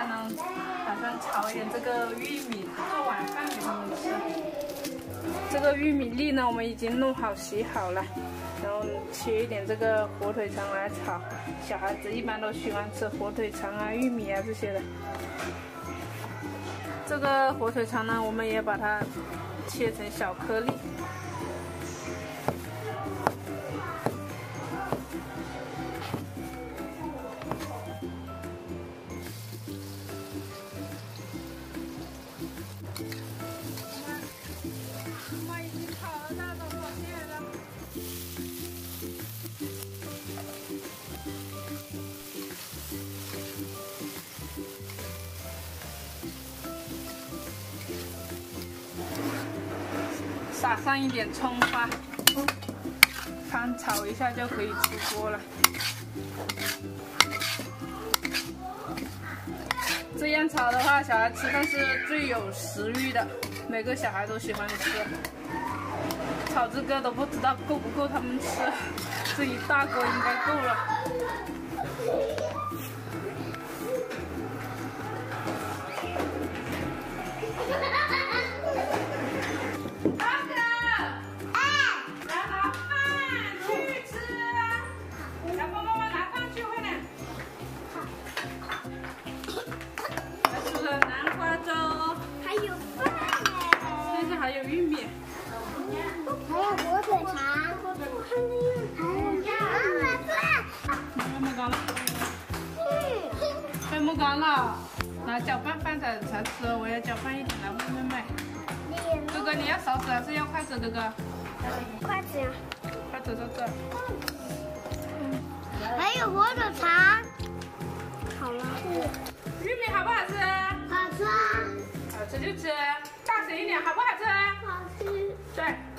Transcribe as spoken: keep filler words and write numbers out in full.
在呢，打算炒一点这个玉米做晚饭给他们吃。这个玉米粒呢，我们已经弄好洗好了，然后切一点这个火腿肠来炒。小孩子一般都喜欢吃火腿肠啊、玉米啊这些的。这个火腿肠呢，我们也把它切成小颗粒。 撒上一点葱花，翻炒一下就可以出锅了。这样炒的话，小孩吃饭是最有食欲的，每个小孩都喜欢吃。炒这个都不知道够不够他们吃，这一大锅应该够了。 还有玉米， 还有火腿肠，还有没干了，快没干了，拿搅拌饭才才吃，我要搅拌一点来喂妹妹。哥哥，你要勺子还是要筷子？哥哥， 筷子呀， 筷子在这。 还有火腿肠，好了， 玉米好不好吃？ 好吃啊， 好吃就吃，大声一点，好不好吃？ 好吃。 对。